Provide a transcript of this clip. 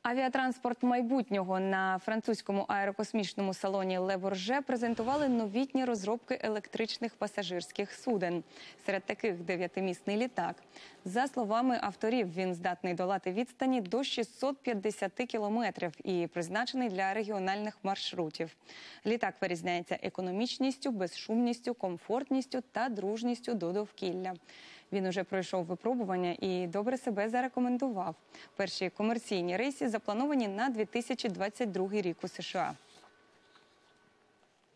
Авіатранспорт майбутнього. На французькому аерокосмічному салоні «Ле Борже» презентували новітні розробки електричних пасажирських суден. Серед таких 9-місний літак. За словами авторів, він здатний долати відстані до 650 кілометрів і призначений для регіональних маршрутів. Літак вирізняється економічністю, безшумністю, комфортністю та дружністю до довкілля. Він уже пройшов випробування і добре себе зарекомендував. Перші комерційні рейси заплановані на 2022 рік у США.